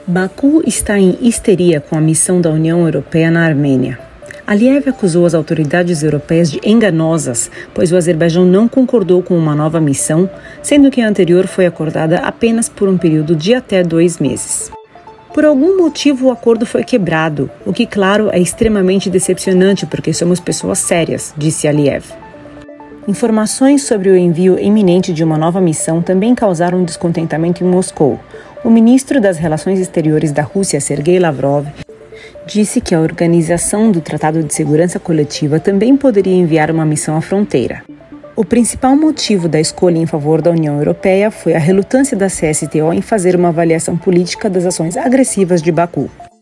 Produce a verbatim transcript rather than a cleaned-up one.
Baku está em histeria com a missão da União Europeia na Armênia. Aliyev acusou as autoridades europeias de enganosas, pois o Azerbaijão não concordou com uma nova missão, sendo que a anterior foi acordada apenas por um período de até dois meses. Por algum motivo o acordo foi quebrado, o que, claro, é extremamente decepcionante porque somos pessoas sérias, disse Aliyev. Informações sobre o envio iminente de uma nova missão também causaram descontentamento em Moscou. O ministro das Relações Exteriores da Rússia, Sergei Lavrov, disse que a Organização do Tratado de Segurança Coletiva também poderia enviar uma missão à fronteira. O principal motivo da escolha em favor da União Europeia foi a relutância da C S T O em fazer uma avaliação política das ações agressivas de Baku.